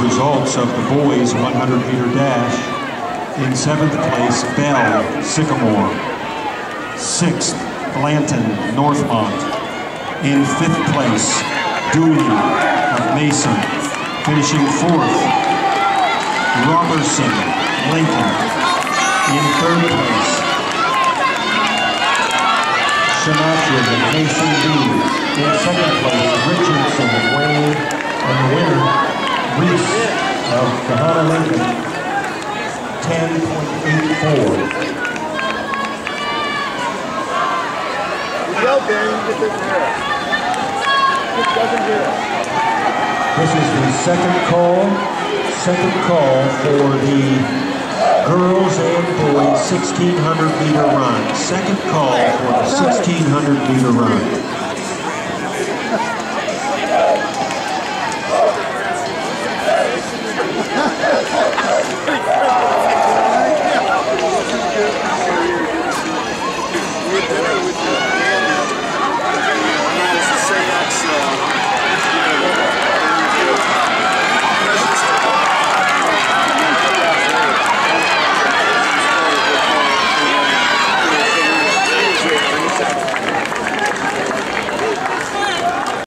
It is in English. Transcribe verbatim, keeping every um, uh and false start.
results of the boys one hundred meter dash. In seventh place, Bell, Sycamore. Sixth, Blanton, Northmont. In fifth place, Dooley of Mason. Finishing fourth, Robertson, Lincoln. In third place, Sinatra of Mason B. In second place, Richardson of Wayne. And the winner, Reese of Kahana Lincoln, ten point eight four. Go, Ben, get this here. It doesn't hear us. This is the second call, second call for the girls and boys sixteen hundred meter run. Second call for the sixteen hundred meter run.